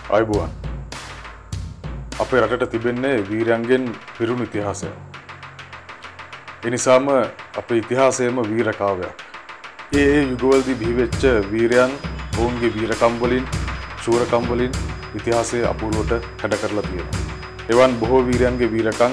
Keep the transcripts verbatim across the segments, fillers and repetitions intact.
අයිබෝවන් අපේ රටට තිබෙන්නේ වීරයන්ගෙන් පිරුණු ඉතිහාසයක්. ඒ නිසාම අපේ ඉතිහාසයේම වීර කාව්‍යයක්. ඒ ඒ යුගවලදී බිහිවෙච්ච වීරයන් ඔවුන්ගේ වීරකම් වලින්, ශූරකම් වලින් ඉතිහාසයේ අපූර්වට කැඩ කරලා තියෙනවා. එවන් බොහෝ වීරයන්ගේ වීරකම්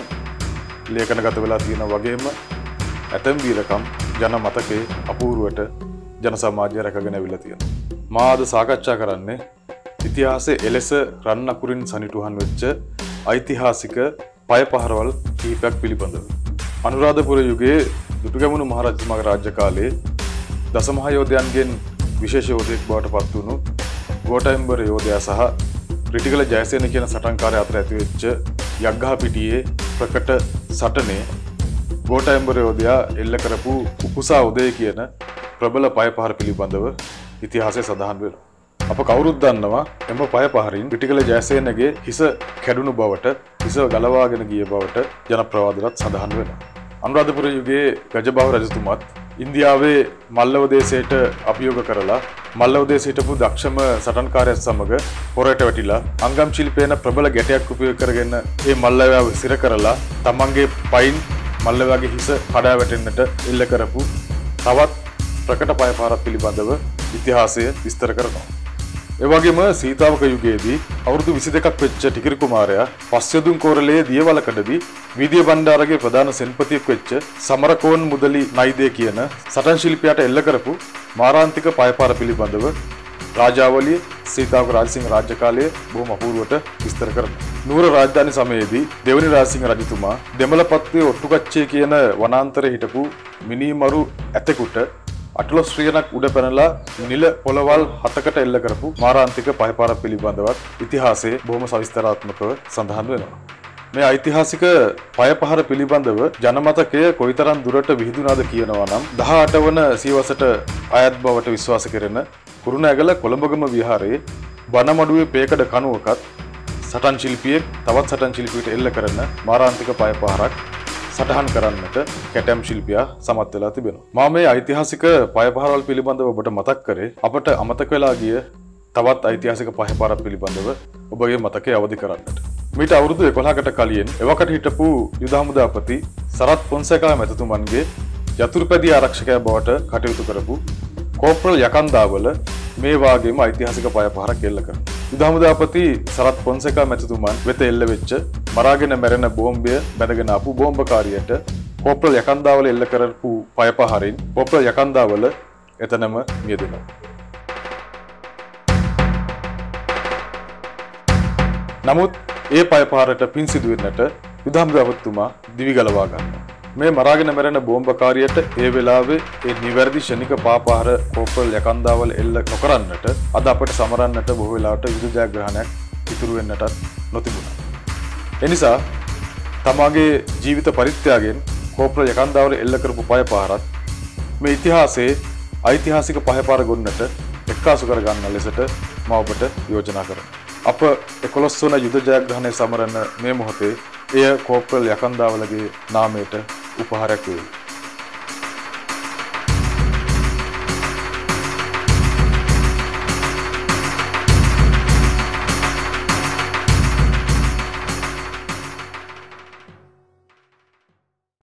ලේඛනගත වෙලා තියෙනා වගේම ඇතැම් වීරකම් ජන මතකයේ අපූර්වට ජන සමාජය රැකගෙන අවිලා තියෙනවා. මා අද සාකච්ඡා කරන්නේ ඉතිහාසයේ එලෙස රන් අකුරින් සනිටුහන් වෙච්ච ඓතිහාසික පය පහරවල් කිහිපයක් පිළිබඳව. අනුරාධපුර යුගයේ දුටුගැමුණු මහරජතුමාගේ රාජ්‍ය කාලයේ දසමහා යෝධයන්ගෙන් විශේෂ යෝධයෙක් බවට පත් වුණු ගෝඨාභිම්බර යෝධයා සහ රිටිගල ජයසේන කියන සටන්කාරය අතර ඇතිවෙච්ච යග්ගහපිටියේ ප්‍රකට සටනේ ගෝඨාභිම්බර යෝධයා එල්ල කරපු උකුසා උදය කියන ප්‍රබල පය පහර පිළිබඳව ඉතිහාසයේ සඳහන් වෙනවා. අප කවුරුත් දන්නවා එම පය පහරින් රිටිගල ජයසේනගේ හිස කැඩුණු බවට, හිස ගලවාගෙන ගිය බවට ජනප්‍රවාදවලත් සඳහන් වෙනවා. අනුරාධපුර යුගයේ ගජබාහු රජතුමාත් ඉන්දියාවේ මල්ලව දේශයට අභියෝග කරලා මල්ලව දේශයට හිටපු දක්ෂම සටන්කාරයන් සමග පොරට වැටිලා අංගම් ශිල්පේන ප්‍රබල ගැටයක් උපයෝග කරගෙන මේ මල්ලවයාව සිර කරලා තමන්ගේ පයින් මල්ලවයාගේ හිස කඩා වැටෙන්නට එල්ල කරපු තවත් ප්‍රකට පය පහරක් පිළිබඳව ඉතිහාසය විස්තර කරනවා. ඒ වගේම සීතාවක යුගයේදී අවුරුදු විසි දෙකක් වෙච්ච ටිකිරි කුමාරයා පස්යදුන් කෝරළයේ දියවලකඩදී විදිය බණ්ඩාරගේ ප්‍රධාන සෙන්පතියෙක් වෙච්ච සමරකෝන් මුදලි නයිදේ කියන සටන් ශිල්පියාට එල්ල කරපු මාරාන්තික පයපාර පිළිබඳව රාජාවලිය සීතාවක රාජසිංහ රාජ්‍ය කාලයේ බොහොම අපූර්වට විස්තර කරනවා. නුවර රාජධානි සමයේදී දෙවනි රාජසිංහ රජතුමා දෙමළපත්තුවේ ඔට්ටුකච්චේ කියන වනාන්තරයේ හිටපු මිනිමරු ඇතෙකුට අටලොස් ශ්‍රියනක් උඩ පැනලා නිල පොළවල් හතකට එල්ල කරපු මාරාන්තික පයපාර පිළිබඳවත් ඉතිහාසයේ බොහොම සවිස්තරාත්මකව සඳහන් වෙනවා. මේ ඓතිහාසික පය පහර පිළිබඳව ජනමතකය කොයිතරම් දුරට විහිදුනාද කියනවා නම් දහඅට වන සියවසට අයත් බවට විශ්වාස කෙරෙන කුරුණෑගල කොළඹගම විහාරයේ බණමඩුවේ පේකඩ කණුවකත් සටන් ශිල්පියෙක් තවත් සටන් ශිල්පියෙකුට එල්ල කරන මාරාන්තික පය පහරක් සටහන් කරන්නට කැටම් ශිල්පියා සමත් වෙලා තිබෙනවා. මා මේ ඓතිහාසික පය පහරවල් පිළිබඳව ඔබට මතක් කරේ අපට අමතක වෙලා ගිය තවත් ඓතිහාසික පය පහරක් පිළිබඳව ඔබගේ මතකය අවදි කරන්නට. මීට අවුරුදු එකොළහකට කලින් එවකට හිටපු යුද හමුදාපති සරත් පොන්සේකා මැතිතුමන්ගේ යතුරුපැදිය ආරක්ෂකයා බවට කටයුතු කරපු කෝප්‍රල් යකන්දාවල මේ වාගේම ඓතිහාසික පය පහරක් එල්ල කරනවා. යුද හමුදාපති සරත් පොන්සේකා මැතිතුමන් වෙත එල්ල වෙච්ච මරාගෙන මැරෙන බෝම්බය බැඳගෙන ආපු බෝම්බකාරියට කෝප්‍රල් යකන්දාවල එල්ල කරපු පය පහරින් කෝප්‍රල් යකන්දාවල එතනම මියදුණා. නමුත් ඒ පය පහරට පින් සිදු වෙන්නට යුද හමුදාපතිතුමා දිවි ගලවා ගන්නවා. මේ මරාගෙන මැරෙන බෝම්බකාරියට ඒ වෙලාවේ ඒ නිවැරදි ශනික පාපහර කෝප්‍රල් යකන්දාවල එල්ල නොකරන්නට අද අපට සමරන්නට බොහෝ වෙලාවට යුද ජයග්‍රහණයක් ඉතුරු වෙන්නටත් නොතිබුණා. එනිසා තමාගේ ජීවිත පරිත්‍යාගයෙන් කෝප්‍රල් යකන්දාවල එල්ල කරපු පය පහරත් මේ ඉතිහාසයේ ඓතිහාසික පහපාර ගොන්නට එක්කාසු කර ගන්න ලෙසට මම ඔබට යෝජනා කරනවා. අප එකොළොස් වන යුද ජයග්‍රහණය සමරන මේ මොහොතේ එය කෝප්‍රල් යකන්දාවලගේ නාමයට උපහාරයක් වේ.